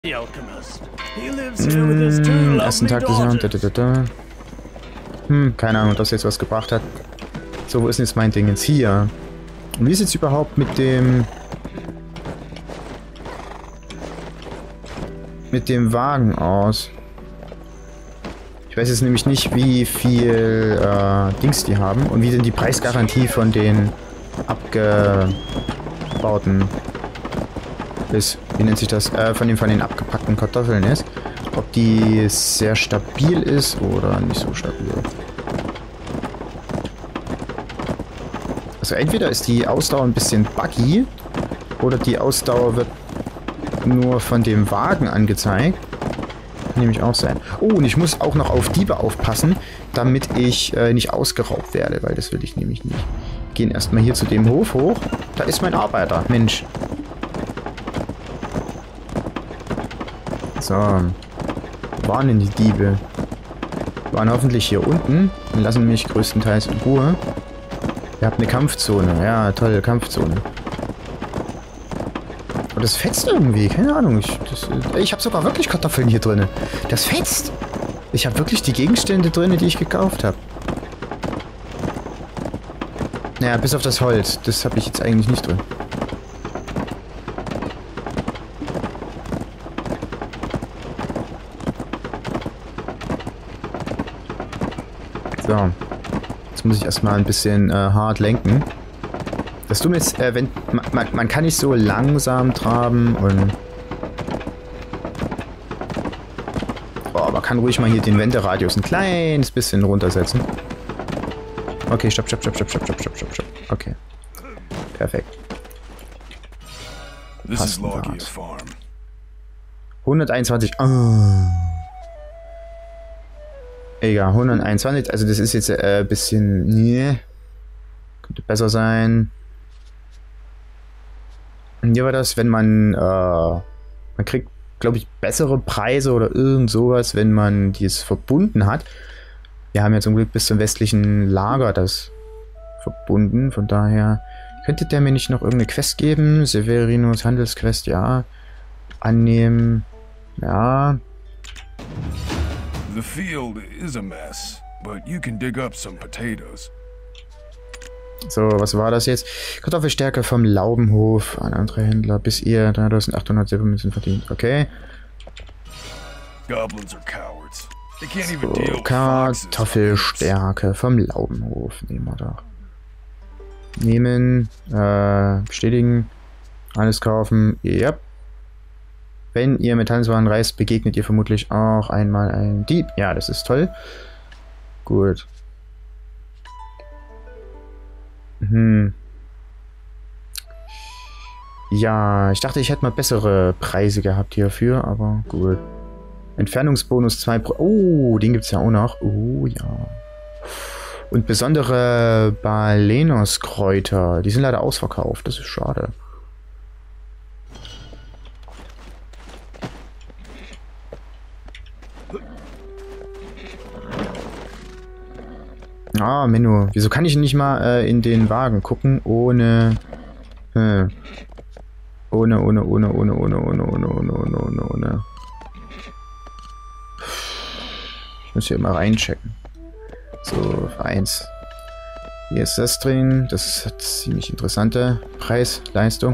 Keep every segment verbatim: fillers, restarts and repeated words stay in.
Hm, ersten Tag des Jahres. Da, da, da, da. Hm, keine Ahnung, ob das jetzt was gebracht hat. So, wo ist denn jetzt mein Ding jetzt hier? Und wie sieht es überhaupt mit dem... mit dem Wagen aus? Ich weiß jetzt nämlich nicht, wie viel äh, Dings die haben und wie denn die Preisgarantie von den abgebauten ist. Wie nennt sich das? Äh, von den, von den abgepackten Kartoffeln ist. Ob die sehr stabil ist oder nicht so stabil. Also entweder ist die Ausdauer ein bisschen buggy oder die Ausdauer wird nur von dem Wagen angezeigt. Kann nämlich auch sein. Oh, und ich muss auch noch auf Diebe aufpassen, damit ich äh, nicht ausgeraubt werde, weil das will ich nämlich nicht. Gehen erstmal hier zu dem Hof hoch. Da ist mein Arbeiter. Mensch. So. Wo waren denn die Diebe? Waren hoffentlich hier unten und lassen mich größtenteils in Ruhe. Ihr habt eine Kampfzone. Ja, tolle Kampfzone. Aber das fetzt irgendwie. Keine Ahnung. Ich, das, ich habe sogar wirklich Kartoffeln hier drin. Das fetzt. Ich habe wirklich die Gegenstände drin, die ich gekauft habe. Naja, bis auf das Holz. Das habe ich jetzt eigentlich nicht drin. So. Jetzt muss ich erstmal ein bisschen äh, hart lenken. Das Dumme ist, äh, wenn, man, man kann nicht so langsam traben und... Oh, man kann ruhig mal hier den Wenderadius ein kleines bisschen runtersetzen. Okay, stopp, stopp, stopp, stopp, stopp, stopp, stopp, stopp, stopp. Okay. Perfekt. Passt. hunderteinundzwanzig. Oh. Egal, hunderteinundzwanzig. Also das ist jetzt ein äh, bisschen... Nee. Könnte besser sein. Und hier war das, wenn man... Äh, man kriegt, glaube ich, bessere Preise oder irgend sowas, wenn man dies verbunden hat. Wir haben ja zum Glück bis zum westlichen Lager das verbunden. Von daher... Könnte der mir nicht noch irgendeine Quest geben? Severinos Handelsquest, ja. Annehmen. Ja. The field is a mess, but you can dig up some potatoes. So, was war das jetzt? Kartoffelstärke vom Laubenhof an andere Händler, bis ihr dreitausendachthundert Silbermünzen verdient. Okay. Goblins are cowards. They can't even deal So, Kartoffelstärke vom Laubenhof. Nehmen wir doch. Nehmen, äh, bestätigen, alles kaufen. Yep. Wenn ihr mit Handelswaren reist, begegnet ihr vermutlich auch einmal einen Dieb. Ja, das ist toll. Gut. Hm. Ja, ich dachte, ich hätte mal bessere Preise gehabt hierfür, aber gut. Entfernungsbonus zwei Pro... Oh, den gibt es ja auch noch. Oh, ja. Und besondere Balenos-Kräuter. Die sind leider ausverkauft. Das ist schade. Ah, Menno. Wieso kann ich nicht mal äh, in den Wagen gucken, ohne... Äh, ohne, ohne, ohne, ohne, ohne, ohne, ohne, ohne, ohne, ohne, ohne. Ich muss hier mal reinchecken. So, für eins. Hier ist das drin. Das hat ziemlich interessante Preis-Leistung.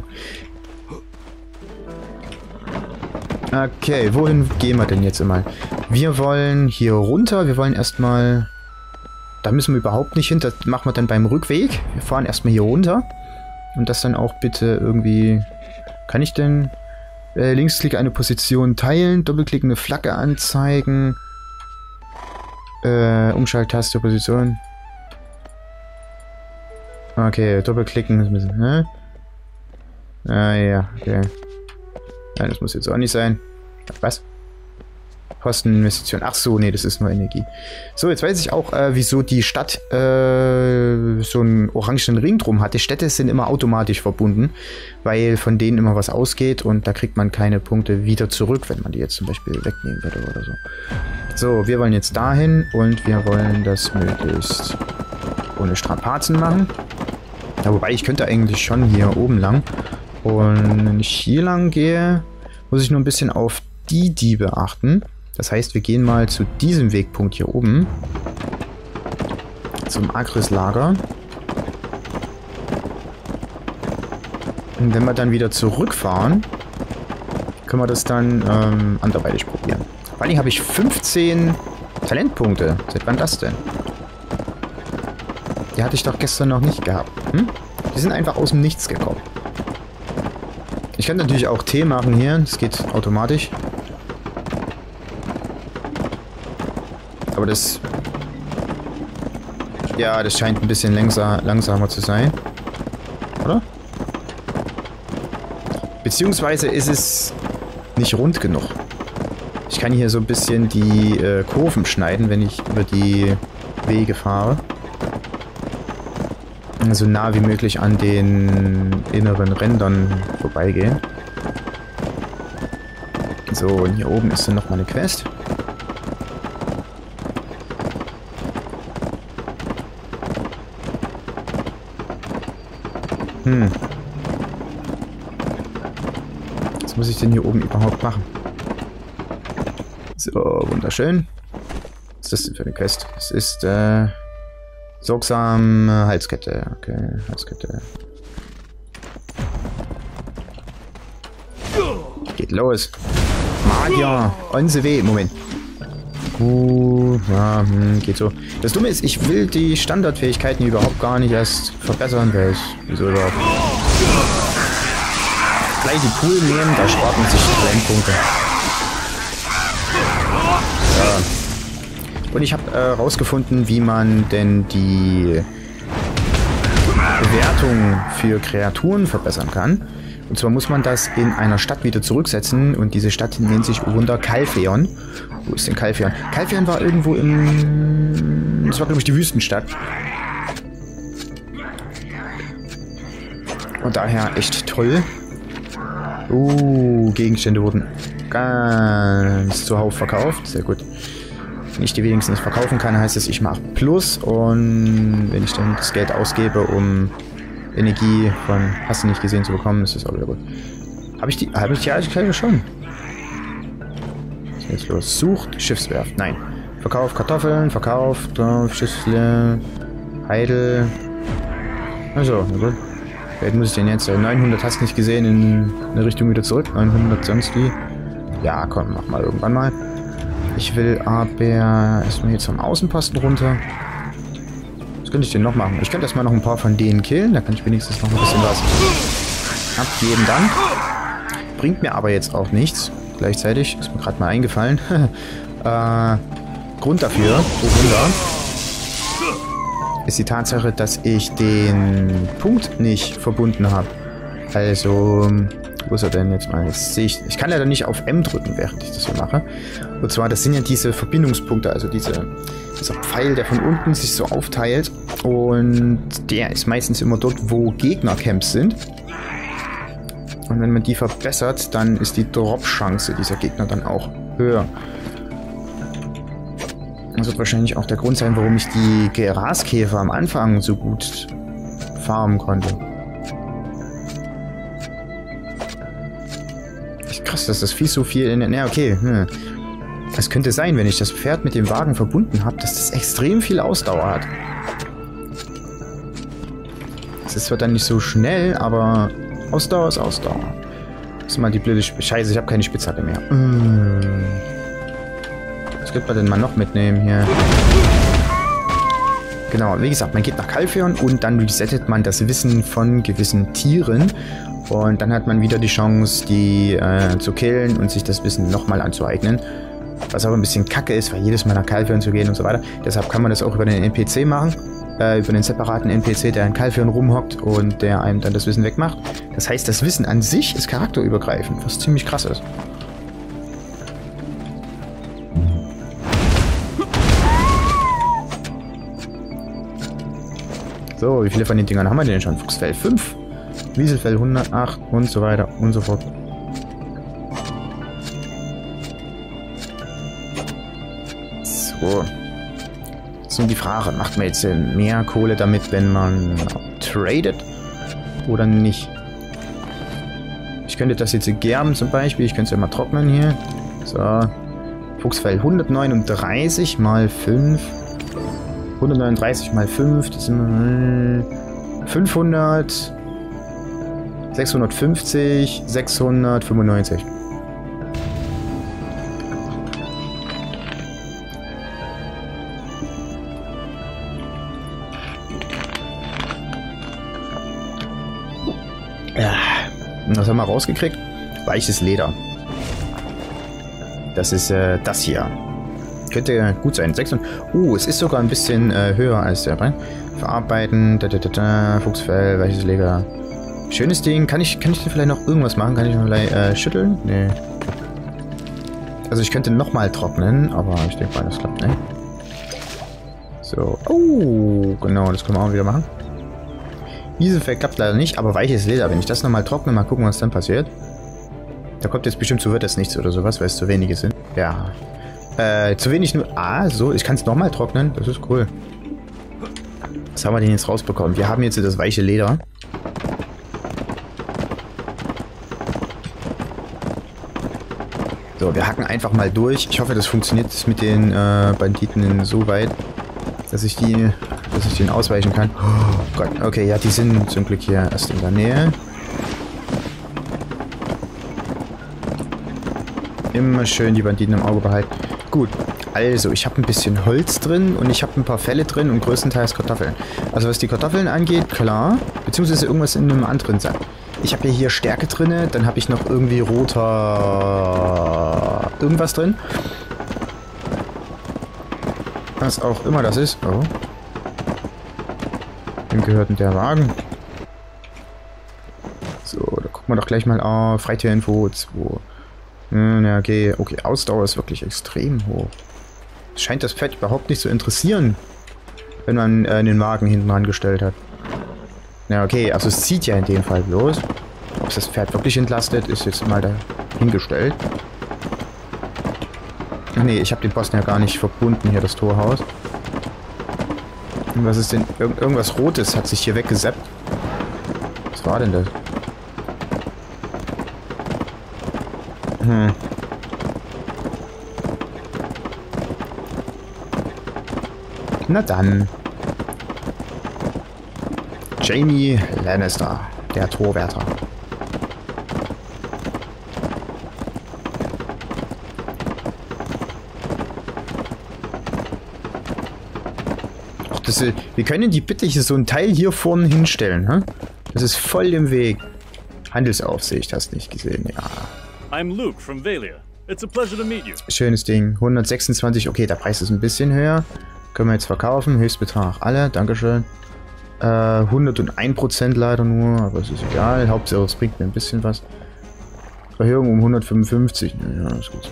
Okay, wohin gehen wir denn jetzt immer? Wir wollen hier runter. Wir wollen erstmal... Da müssen wir überhaupt nicht hin. Das machen wir dann beim Rückweg. Wir fahren erstmal hier runter. Und das dann auch bitte irgendwie... Kann ich denn... Äh, Linksklick eine Position teilen. Doppelklick eine Flagge anzeigen. Äh, Umschalttaste, Position. Okay, doppelklicken ist ein bisschen, ne? Ah, ja, okay. Nein, das muss jetzt auch nicht sein. Was? Kosteninvestition. Ach so, nee, das ist nur Energie. So, jetzt weiß ich auch, äh, wieso die Stadt äh, so einen orangenen Ring drum hat. Die Städte sind immer automatisch verbunden, weil von denen immer was ausgeht und da kriegt man keine Punkte wieder zurück, wenn man die jetzt zum Beispiel wegnehmen würde oder so. So, wir wollen jetzt dahin und wir wollen das möglichst ohne Strapazen machen. Ja, wobei, ich könnte eigentlich schon hier oben lang. Und wenn ich hier lang gehe, muss ich nur ein bisschen auf die die beachten. Das heißt, wir gehen mal zu diesem Wegpunkt hier oben. Zum Agrislager. Und wenn wir dann wieder zurückfahren, können wir das dann ähm, anderweitig probieren. Vor allem habe ich fünfzehn Talentpunkte. Seit wann das denn? Die hatte ich doch gestern noch nicht gehabt. Hm? Die sind einfach aus dem Nichts gekommen. Ich kann natürlich auch Tee machen hier. Das geht automatisch. Aber das... Ja, das scheint ein bisschen längser, langsamer zu sein. Oder? Beziehungsweise ist es nicht rund genug. Ich kann hier so ein bisschen die äh, Kurven schneiden, wenn ich über die Wege fahre. So nah wie möglich an den inneren Rändern vorbeigehen. So, und hier oben ist dann nochmal eine Quest. Hm. Was muss ich denn hier oben überhaupt machen? So, wunderschön. Was ist das denn für eine Quest? Es ist, äh... sorgsame Halskette. Okay, Halskette. Geht los. Magier. On the way. Moment. Uh, ja, hm, geht so. Das Dumme ist, ich will die Standardfähigkeiten überhaupt gar nicht erst verbessern, weil es... Wieso überhaupt? Gleich die Pool nehmen, da spart man sich Talentpunkte. Ja. Und ich habe äh, rausgefunden, wie man denn die Bewertung für Kreaturen verbessern kann. Und zwar muss man das in einer Stadt wieder zurücksetzen und diese Stadt nennt sich Wunder Calpheon. Wo ist denn Calpheon? Calpheon war irgendwo im... Das war, glaube ich, die Wüstenstadt. Und daher echt toll. Uh, Gegenstände wurden ganz zuhauf verkauft. Sehr gut. Wenn ich die wenigstens verkaufen kann, heißt es, ich mache Plus. Und wenn ich dann das Geld ausgebe, um Energie von hast du nicht gesehen zu bekommen, ist das auch wieder gut. Habe ich die... Habe ich die Eiskleider schon? Was ist jetzt los? Sucht Schiffswerft. Nein. Verkauf Kartoffeln, verkauft Schiffsle, Heidel. Also, na gut. Vielleicht muss ich den jetzt... neunhundert hast du nicht gesehen, in eine Richtung wieder zurück. neunhundert sonst wie. Ja, komm, mach mal irgendwann mal. Ich will aber erstmal hier zum Außenposten runter. Was könnte ich denn noch machen? Ich könnte erstmal noch ein paar von denen killen. Da kann ich wenigstens noch ein bisschen was abgeben dann. Bringt mir aber jetzt auch nichts. Gleichzeitig ist mir gerade mal eingefallen. äh, Grund dafür, oh Wunder, ist die Tatsache, dass ich den Punkt nicht verbunden habe. Also, wo ist er denn jetzt mal? Jetzt sehe ich, ich kann leider nicht auf M drücken, während ich das hier mache. Und zwar, das sind ja diese Verbindungspunkte, also diese, dieser Pfeil, der von unten sich so aufteilt. Und der ist meistens immer dort, wo Gegnercamps sind. Und wenn man die verbessert, dann ist die Drop-Chance dieser Gegner dann auch höher. Das wird wahrscheinlich auch der Grund sein, warum ich die Graskäfer am Anfang so gut farmen konnte. Echt krass, dass das Vieh so viel in der... Na, okay. Hm. Es könnte sein, wenn ich das Pferd mit dem Wagen verbunden habe, dass das extrem viel Ausdauer hat. Das ist zwar dann nicht so schnell, aber Ausdauer ist Ausdauer. Das ist mal die blöde... Sp Scheiße, ich habe keine Spitzhacke mehr. Hm. Was könnte man denn mal noch mitnehmen hier? Genau, wie gesagt, man geht nach Calpheon und dann resettet man das Wissen von gewissen Tieren. Und dann hat man wieder die Chance, die äh, zu killen und sich das Wissen nochmal anzueignen. Was aber ein bisschen kacke ist, weil jedes Mal nach Calpheon zu gehen und so weiter. Deshalb kann man das auch über den N P C machen. Äh, über den separaten N P C, der in Calpheon rumhockt und der einem dann das Wissen wegmacht. Das heißt, das Wissen an sich ist charakterübergreifend, was ziemlich krass ist. So, wie viele von den Dingern haben wir denn schon? Fuchsfell fünf, Wieselfell hundertacht und so weiter und so fort. So. So die Frage, macht man jetzt mehr Kohle damit, wenn man tradet oder nicht? Ich könnte das jetzt gerben zum Beispiel, ich könnte es ja mal trocknen hier. So. Fuchsfell hundertneununddreißig mal fünf. hundertneununddreißig mal fünf, das sind fünfhundert. sechshundertfünfzig, sechshundertfünfundneunzig. Ja, was haben wir rausgekriegt? Weiches Leder. Das ist äh, das hier. Könnte gut sein. sechshundert. Uh, es ist sogar ein bisschen äh, höher als der Rein. Verarbeiten, da, da, da, da, Fuchsfell, weiches Leder. Schönes Ding. Kann ich, kann ich da vielleicht noch irgendwas machen? Kann ich vielleicht äh, schütteln? Nee. Also ich könnte nochmal trocknen, aber ich denke mal, das klappt, ne? So. Oh, genau, das können wir auch wieder machen. Wiesenfell klappt leider nicht, aber weiches Leder. Wenn ich das nochmal trockne, mal gucken, was dann passiert. Da kommt jetzt bestimmt, so wird das nichts oder sowas, weil es zu wenige sind. Ja. Äh, zu wenig nur... Ah, so, ich kann es nochmal trocknen. Das ist cool. Was haben wir denn jetzt rausbekommen? Wir haben jetzt das weiche Leder. So, wir hacken einfach mal durch. Ich hoffe, das funktioniert mit den äh, Banditen insoweit, dass ich die, dass ich denen ausweichen kann. Oh Gott, okay, ja, die sind zum Glück hier erst in der Nähe. Immer schön die Banditen im Auge behalten. Gut, also ich habe ein bisschen Holz drin und ich habe ein paar Felle drin und größtenteils Kartoffeln. Also was die Kartoffeln angeht, klar, beziehungsweise irgendwas in einem anderen Sack. Ich habe ja hier Stärke drin, dann habe ich noch irgendwie roter irgendwas drin. Was auch immer das ist. Oh. Wem gehört denn der Wagen? So, da gucken wir doch gleich mal auf. Freitierinfo zwei. Hm, ja, okay. Okay, Ausdauer ist wirklich extrem hoch. Es scheint das Pferd überhaupt nicht zu interessieren, wenn man äh, den Wagen hinten angestellt hat. Ja, okay, also es zieht ja in dem Fall bloß. Ob es das Pferd wirklich entlastet, ist jetzt mal dahingestellt. Ach nee, ich habe den Posten ja gar nicht verbunden, hier das Torhaus. Und was ist denn? Ir irgendwas Rotes hat sich hier weggesappt. Was war denn das? Hm. Na dann. Jaime Lannister, der Torwärter. Ach, das ist, wir können die bitte hier so ein Teil hier vorne hinstellen, hä? Das ist voll im Weg. Handelsaufsicht, hast nicht gesehen, ja. I'm Luke from Valia. It's a pleasure to meet you. Schönes Ding. hundertsechsundzwanzig, okay, der Preis ist ein bisschen höher. Können wir jetzt verkaufen. Höchstbetrag alle, dankeschön. Äh, hunderteins Prozent leider nur, aber es ist egal. Hauptsache es bringt mir ein bisschen was. Erhöhung um hundertfünfundfünfzig. Naja, das geht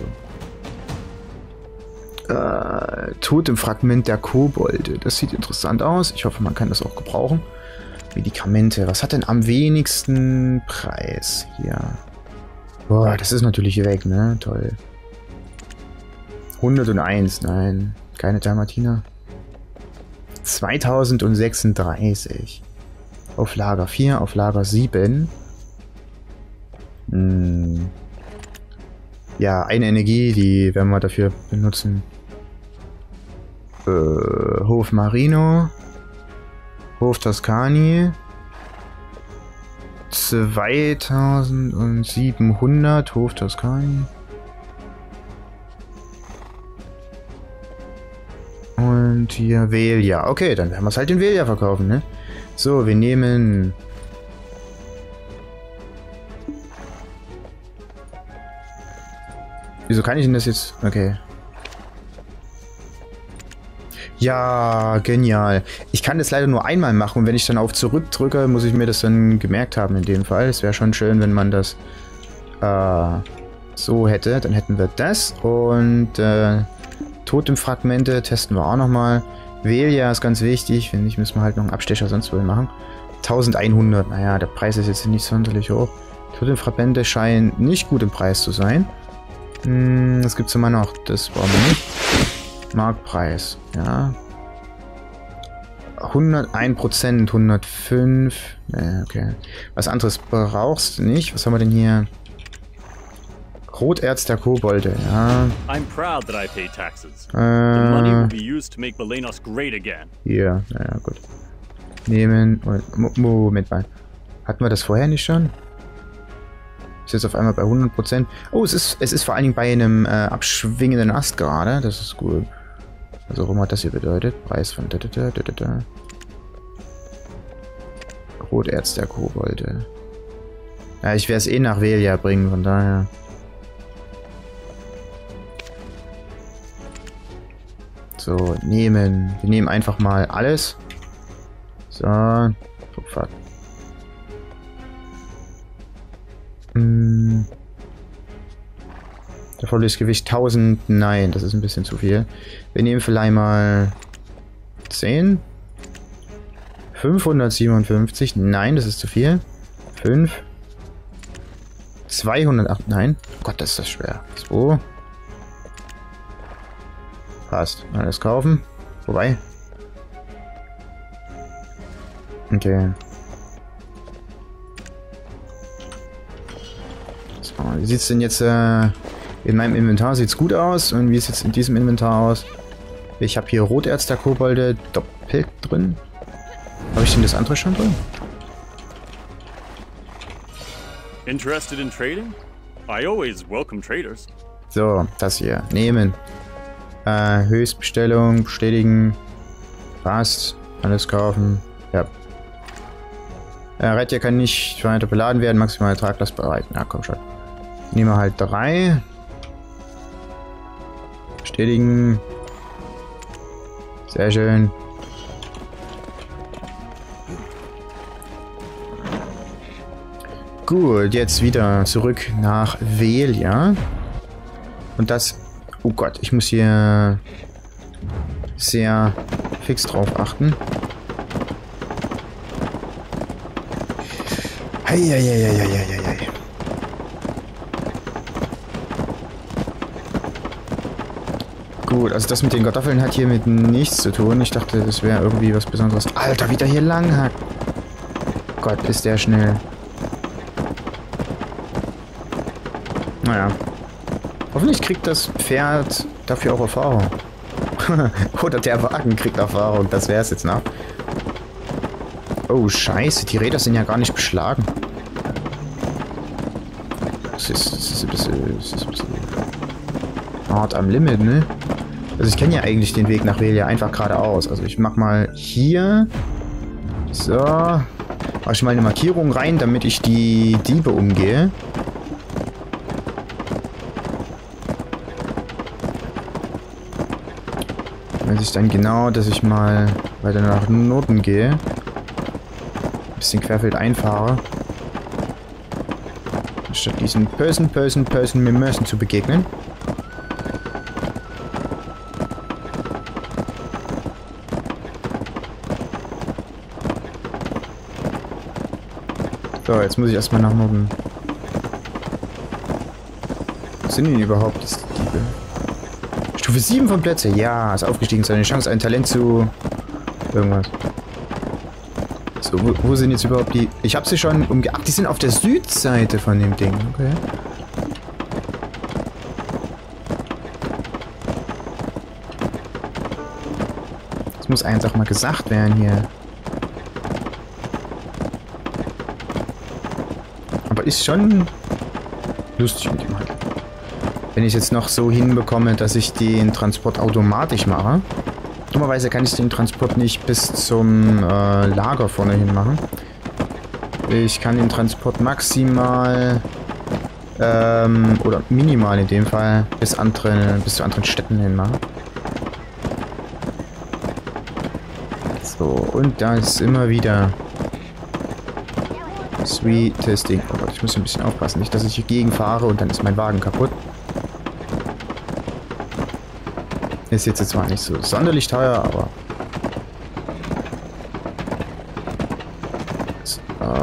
so. Äh, Tod im Fragment der Kobolde. Das sieht interessant aus. Ich hoffe, man kann das auch gebrauchen. Medikamente. Was hat denn am wenigsten Preis? Hier. Boah, das ist natürlich weg, ne? Toll. hunderteins, nein. Keine Dalmatiner. zweitausendsechsunddreißig. Auf Lager vier, auf Lager sieben. Hm. Ja, eine Energie, die werden wir dafür benutzen. Äh, Hof Marino. Hof Toscani. zweitausendsiebenhundert Hof Toscani. Und hier Velia. Okay, dann werden wir es halt in Velia verkaufen, ne? So, wir nehmen... Wieso kann ich denn das jetzt... Okay. Ja, genial. Ich kann das leider nur einmal machen und wenn ich dann auf Zurück drücke, muss ich mir das dann gemerkt haben in dem Fall. Es wäre schon schön, wenn man das äh, so hätte. Dann hätten wir das und äh, Totemfragmente testen wir auch nochmal. Velia ist ganz wichtig. Wenn nicht, müssen wir halt noch einen Abstecher sonst wohl machen. eintausendeinhundert. Naja, der Preis ist jetzt nicht sonderlich hoch. Totemfragmente scheinen nicht gut im Preis zu sein. Hm, was gibt es immer noch? Das brauchen wir nicht. Marktpreis, ja. hunderteins Prozent, hundertfünf. Nee, okay. Was anderes brauchst du nicht. Was haben wir denn hier? Roterz der Kobolde, ja. I'm proud that I pay taxes. Äh, The money will be used to make Balenos great again. Hier, naja, gut. Nehmen. Moment mal. Hatten wir das vorher nicht schon? Ist jetzt auf einmal bei hundert Prozent. Oh, es ist, es ist vor allen Dingen bei einem äh, abschwingenden Ast gerade. Das ist gut. Was auch immer das hier bedeutet. Preis von da, da, da, da, da. Roterz der Kobolde. Ja, ich werde es eh nach Velia bringen, von daher. So, nehmen. Wir nehmen einfach mal alles. So. Sofort. Hm. Der volles Gewicht tausend. Nein, das ist ein bisschen zu viel. Wir nehmen vielleicht mal zehn. fünfhundertsiebenundfünfzig. Nein, das ist zu viel. fünf. zweihundertacht. Nein. Oh Gott, das ist das schwer. zwei. Passt. Alles kaufen. Wobei. Okay. So, wie sieht es denn jetzt äh, in meinem Inventar? Sieht es gut aus. Und wie sieht es in diesem Inventar aus? Ich habe hier Roterz der Kobolde doppelt drin. Habe ich denn das andere schon drin? Interested in trading? I always welcome traders. So, das hier. Nehmen. Äh, Höchstbestellung, bestätigen. Passt. Alles kaufen. Ja. Äh, Reittier kann nicht weiter beladen werden. Maximale Traglast bereit. Na, komm schon. Nehmen wir halt drei. Bestätigen. Sehr schön. Gut, jetzt wieder zurück nach Velia. Und das... Oh Gott, ich muss hier sehr fix drauf achten. Heieieiei. Gut, also das mit den Kartoffeln hat hier mit nichts zu tun. Ich dachte, das wäre irgendwie was Besonderes. Alter, wie der hier lang hackt. Gott, ist der schnell. Naja. Hoffentlich kriegt das Pferd dafür auch Erfahrung. Oder der Wagen kriegt Erfahrung. Das wäre es jetzt noch. Oh, scheiße. Die Räder sind ja gar nicht beschlagen. Das ist, das ist, ein, bisschen, das ist ein bisschen hart am Limit, ne? Also ich kenne ja eigentlich den Weg nach Velia einfach geradeaus. Also ich mach mal hier. So. Mach ich mal eine Markierung rein, damit ich die Diebe umgehe. Weiß ich dann genau, dass ich mal weiter nach Norden gehe. Ein bisschen querfeld einfahre. Statt diesen Person, Person, Person, Mimösen zu begegnen. So, jetzt muss ich erstmal nach Norden. Was sind denn überhaupt das Diebe? Stufe sieben von Plätze. Ja, ist aufgestiegen. Seine Chance, ein Talent zu... Irgendwas. So, wo, wo sind jetzt überhaupt die... Ich habe sie schon umge... Ach, die sind auf der Südseite von dem Ding. Okay. Das muss einfach mal gesagt werden hier. Aber ist schon lustig mit dem halt. Wenn ich es jetzt noch so hinbekomme, dass ich den Transport automatisch mache. Dummerweise kann ich den Transport nicht bis zum äh, Lager vorne hin machen. Ich kann den Transport maximal ähm, oder minimal in dem Fall bis andere, bis zu anderen Städten hin machen. So, und da ist immer wieder Sweet Testing. Oh Gott, ich muss ein bisschen aufpassen, nicht, dass ich hier gegenfahre und dann ist mein Wagen kaputt. Ist jetzt zwar nicht so sonderlich teuer, aber... So.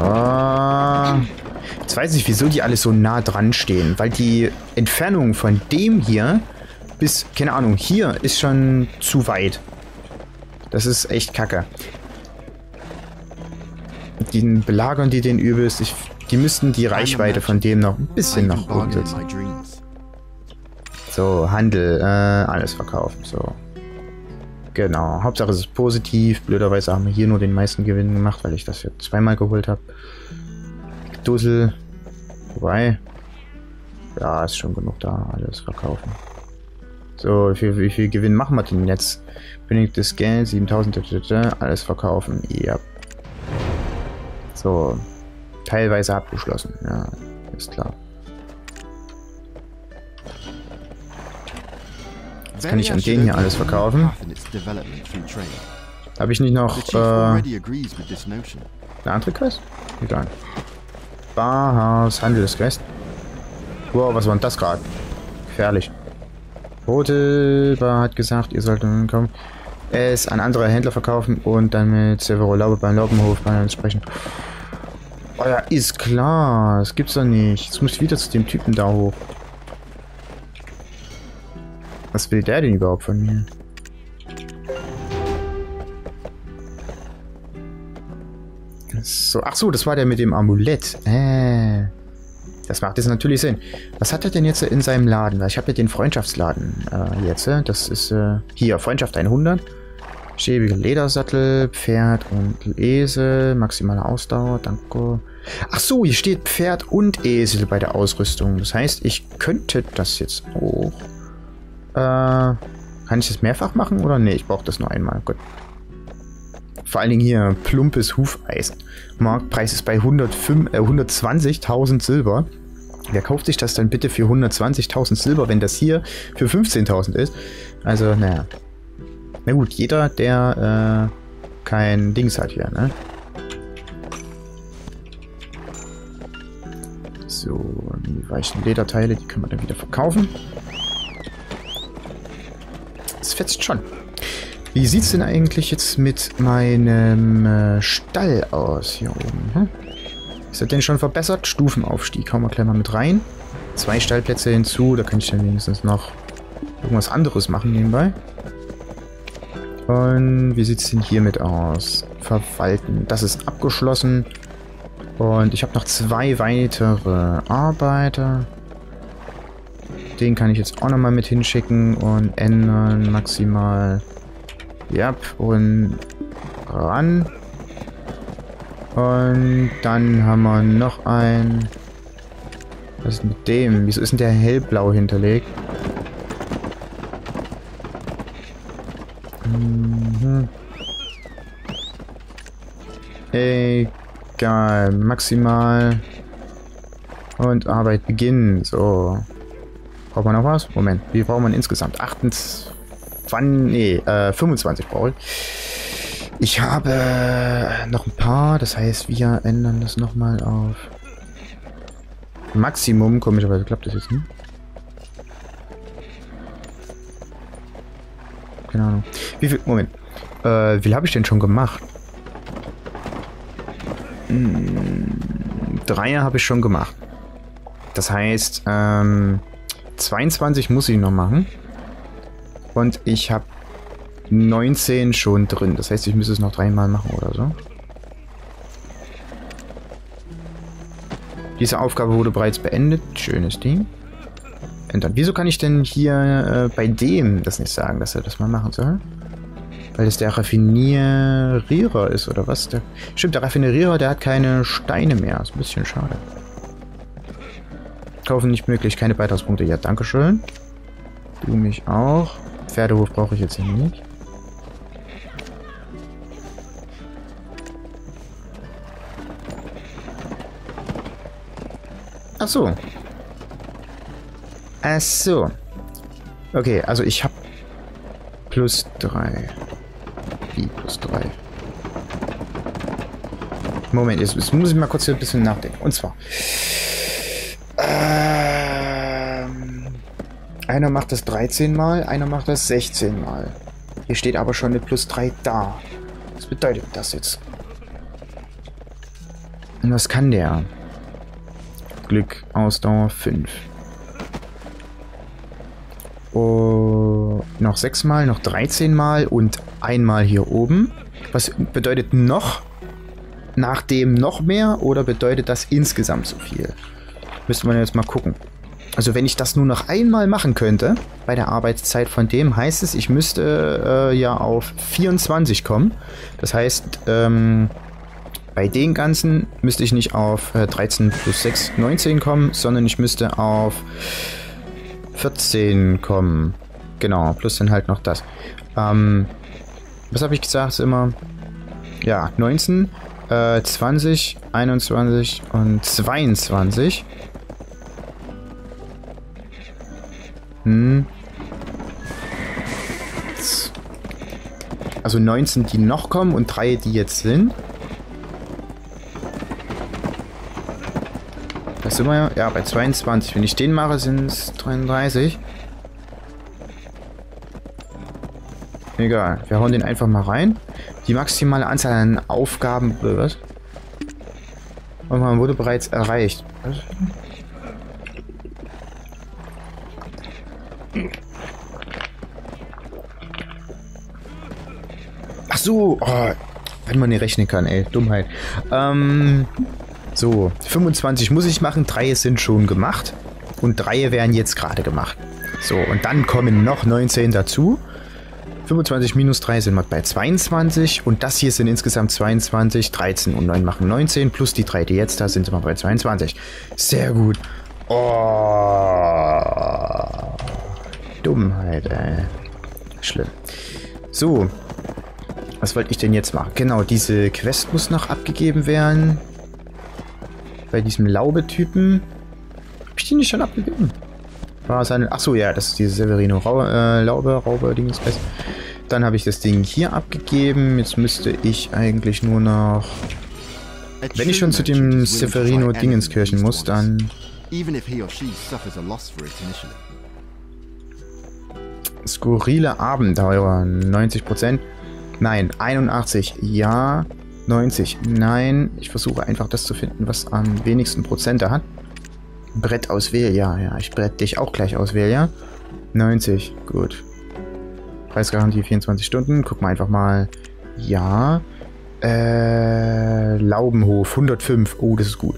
Jetzt weiß ich, wieso die alle so nah dran stehen. Weil die Entfernung von dem hier bis, keine Ahnung, hier ist schon zu weit. Das ist echt kacke. Die belagern die den übelst. Ich, die müssten die Reichweite von dem noch ein bisschen nach oben setzen. So, Handel, äh, alles verkaufen, so. Genau, Hauptsache es ist positiv. Blöderweise haben wir hier nur den meisten Gewinn gemacht, weil ich das jetzt zweimal geholt habe. Dussel. Wobei. Ja, ist schon genug da, alles verkaufen. So, wie viel, wie viel Gewinn machen wir denn jetzt? Benötigtes Geld, siebentausend, alles verkaufen. Ja. So, teilweise abgeschlossen, ja, ist klar. Jetzt kann ich an den hier alles verkaufen. Habe ich nicht noch äh, eine andere Quest? Egal. Barhaus, Handelsquest. Wow, was war denn das gerade? Gefährlich. Rote hat gesagt, ihr solltet kommen. Es an andere Händler verkaufen und dann mit Severo Laube beim Laubenhof bei sprechen. Oh ja, ist klar. Das gibt's doch nicht. Jetzt muss ich wieder zu dem Typen da hoch. Was will der denn überhaupt von mir? So, ach so, das war der mit dem Amulett. Äh, das macht jetzt natürlich Sinn. Was hat er denn jetzt in seinem Laden? Weil ich habe ja den Freundschaftsladen äh, jetzt. Äh, das ist äh, hier, Freundschaft hundert. Schäbige Ledersattel, Pferd und Esel, maximale Ausdauer, danke. Ach so, hier steht Pferd und Esel bei der Ausrüstung. Das heißt, ich könnte das jetzt auch. Äh, kann ich das mehrfach machen oder? Nee, ich brauche das nur einmal. Gut. Vor allen Dingen hier plumpes Hufeisen. Marktpreis ist bei hundertzwanzigtausend Silber. Wer kauft sich das dann bitte für hundertzwanzigtausend Silber, wenn das hier für fünfzehntausend ist? Also, naja. Na gut, jeder, der äh, kein Dings hat hier, ne? So, die weichen Lederteile, die können wir dann wieder verkaufen. Das fetzt schon. Wie sieht es denn eigentlich jetzt mit meinem äh, Stall aus hier oben? Hm? Ist das denn schon verbessert? Stufenaufstieg. Hauen wir gleich mal mit rein. Zwei Stallplätze hinzu. Da kann ich dann wenigstens noch irgendwas anderes machen nebenbei. Und wie sieht es denn hiermit aus? Verwalten. Das ist abgeschlossen. Und ich habe noch zwei weitere Arbeiter. Den kann ich jetzt auch nochmal mit hinschicken und ändern maximal. Ja, und ran. Und dann haben wir noch ein. Was ist mit dem? Wieso ist denn der hellblau hinterlegt? Mhm. Egal. Maximal. Und Arbeit beginnen. So. Braucht man noch was? Moment. Wie braucht man insgesamt? achtundzwanzig. Wann? Nee, äh, fünfundzwanzig brauche ich. Ich habe noch ein paar. Das heißt, wir ändern das nochmal auf Maximum. Komischerweise klappt das jetzt nicht. Keine Ahnung. Wie viel? Moment. Äh, wie viel habe ich denn schon gemacht? Hm, Dreier habe ich schon gemacht. Das heißt, ähm, zweiundzwanzig muss ich noch machen. Und ich habe neunzehn schon drin. Das heißt, ich müsste es noch dreimal machen oder so. Diese Aufgabe wurde bereits beendet. Schönes Ding. Ändern. Wieso kann ich denn hier äh, bei dem das nicht sagen, dass er das mal machen soll? Weil es der Raffinierierer ist, oder was? Der, stimmt, der Raffinierierer, der hat keine Steine mehr. Ist ein bisschen schade. Kaufen nicht möglich, keine Beitragspunkte. Ja, dankeschön. Du mich auch. Pferdehof brauche ich jetzt hier nicht. Ach so. Ach so. Okay, also ich habe plus drei. Wie plus drei? Moment, jetzt, jetzt muss ich mal kurz hier ein bisschen nachdenken. Und zwar. Ähm, einer macht das dreizehn Mal, einer macht das sechzehn Mal. Hier steht aber schon mit plus drei da. Was bedeutet das jetzt? Und was kann der? Glück, Ausdauer fünf. Oh, noch sechs Mal, noch dreizehn Mal und einmal hier oben. Was bedeutet noch? Nach dem noch mehr oder bedeutet das insgesamt so viel? Müsste man jetzt mal gucken. Also wenn ich das nur noch einmal machen könnte, bei der Arbeitszeit von dem, heißt es, ich müsste äh, ja auf vierundzwanzig kommen. Das heißt, ähm, bei den ganzen müsste ich nicht auf äh, dreizehn plus sechs, neunzehn kommen, sondern ich müsste auf vierzehn kommen. Genau, plus dann halt noch das. Ähm, was habe ich gesagt? Immer, ja, neunzehn, äh, zwanzig, einundzwanzig und zweiundzwanzig. Hm. Also neunzehn, die noch kommen und drei, die jetzt sind. Das sind wir ja, ja bei zweiundzwanzig. Wenn ich den mache, sind es dreiunddreißig. Egal, wir hauen den einfach mal rein. Die maximale Anzahl an Aufgaben wird. Und man wurde bereits erreicht. Was? Ach so, oh, wenn man nicht rechnen kann, ey, Dummheit. Ähm, so, fünfundzwanzig muss ich machen, drei sind schon gemacht und drei werden jetzt gerade gemacht. So, und dann kommen noch neunzehn dazu. fünfundzwanzig minus drei sind wir bei zweiundzwanzig und das hier sind insgesamt zweiundzwanzig, dreizehn und neun machen neunzehn, plus die drei, die jetzt da sind, sind wir bei zweiundzwanzig. Sehr gut. Oh, Dummheit, ey. Schlimm. So. Was wollte ich denn jetzt machen? Genau, diese Quest muss noch abgegeben werden. Bei diesem Laube-Typen. Hab ich die nicht schon abgegeben? War seine. Achso, ja, das ist diese Severino Rau äh, Laube, Raube-Dings. Dann habe ich das Ding hier abgegeben. Jetzt müsste ich eigentlich nur noch. Wenn ich schon zu dem Severino Dingenskirchen muss, dann. Skurrile Abenteuer. neunzig Prozent. Nein, einundachtzig, ja, neunzig, nein. Ich versuche einfach das zu finden, was am wenigsten Prozente hat. Brett auswählen, ja, ja, ich brett dich auch gleich auswählen, ja. neunzig, gut. Preisgarantie vierundzwanzig Stunden, guck mal einfach mal. Ja. Äh, Laubenhof, hundertfünf, oh, das ist gut.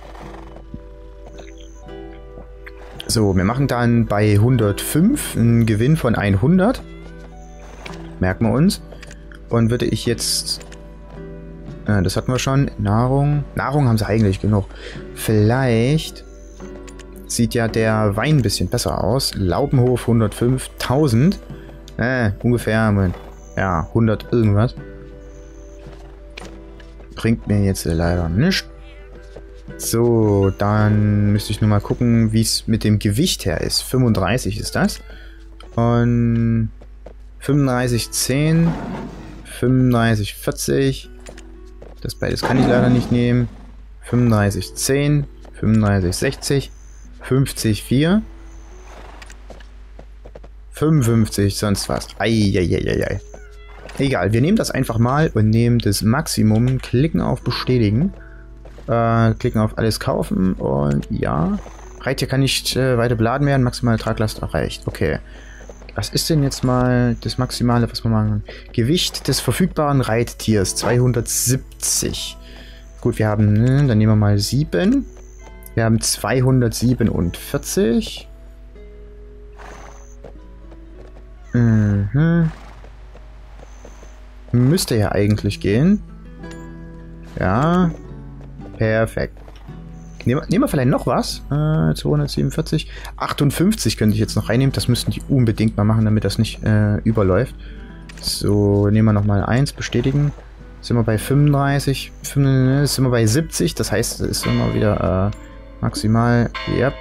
So, wir machen dann bei hundertfünf einen Gewinn von hundert. Merken wir uns. Und würde ich jetzt... Äh, das hatten wir schon. Nahrung. Nahrung haben sie eigentlich genug. Vielleicht sieht ja der Wein ein bisschen besser aus. Laubenhof hundertfünf, tausend. Äh, ungefähr. Ja, hundert irgendwas. Bringt mir jetzt leider nichts. So, dann müsste ich nur mal gucken, wie es mit dem Gewicht her ist. fünfunddreißig ist das. Und fünfunddreißig, zehn. fünfunddreißig, vierzig. Das beides kann ich leider nicht nehmen. fünfunddreißig, zehn. fünfunddreißig, sechzig. fünfzig, vier. fünfundfünfzig, sonst was. Eieieiei. Egal, wir nehmen das einfach mal und nehmen das Maximum, klicken auf Bestätigen. Äh, klicken auf alles kaufen und ja. Reittier kann nicht äh, weiter beladen werden, maximale Traglast erreicht. Okay. Was ist denn jetzt mal das Maximale, was wir machen? Gewicht des verfügbaren Reittiers, zweihundertsiebzig. Gut, wir haben, dann nehmen wir mal sieben. Wir haben zweihundertsiebenundvierzig. Mhm. Müsste ja eigentlich gehen. Ja. Perfekt. Nehmen, nehmen wir vielleicht noch was? Äh, zweihundertsiebenundvierzig. achtundfünfzig könnte ich jetzt noch reinnehmen. Das müssten die unbedingt mal machen, damit das nicht äh, überläuft. So, nehmen wir nochmal eins. Bestätigen. Sind wir bei fünfunddreißig. fünf, sind wir bei siebzig. Das heißt, es ist immer wieder äh, maximal. Ja.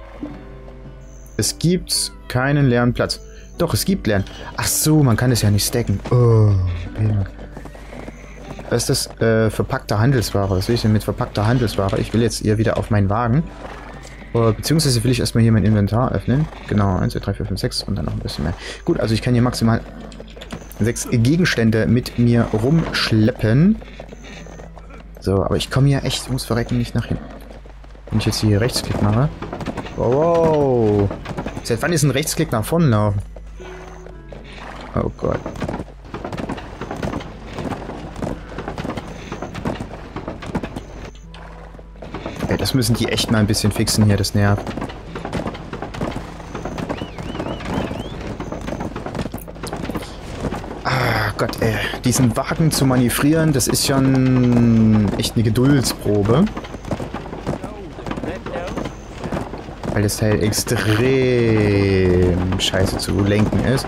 Es gibt keinen leeren Platz. Doch, es gibt leeren. Ach so, man kann es ja nicht stacken. Oh, ja. Was ist das? Äh, verpackte Handelsware. Was will ich denn mit verpackter Handelsware? Ich will jetzt hier wieder auf meinen Wagen. Äh, beziehungsweise will ich erstmal hier mein Inventar öffnen. Genau, eins, zwei, drei, vier, fünf, sechs und dann noch ein bisschen mehr. Gut, also ich kann hier maximal sechs Gegenstände mit mir rumschleppen. So, aber ich komme hier echt ums Verrecken nicht nach hinten. Wenn ich jetzt hier Rechtsklick mache. Wow. Seit wann ist ein Rechtsklick nach vorne laufen? Oh Gott. Das müssen die echt mal ein bisschen fixen hier, das nervt. Gott, ey. Diesen Wagen zu manövrieren, das ist schon echt eine Geduldsprobe. Weil das Teil extrem scheiße zu lenken ist.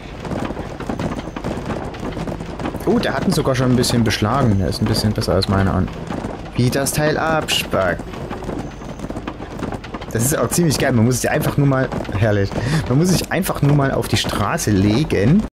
Oh, der hat ihn sogar schon ein bisschen beschlagen. Der ist ein bisschen besser als meiner an. Wie das Teil abspackt. Das ist auch ziemlich geil. Man muss sich einfach nur mal... Herrlich. Man muss sich einfach nur mal auf die Straße legen.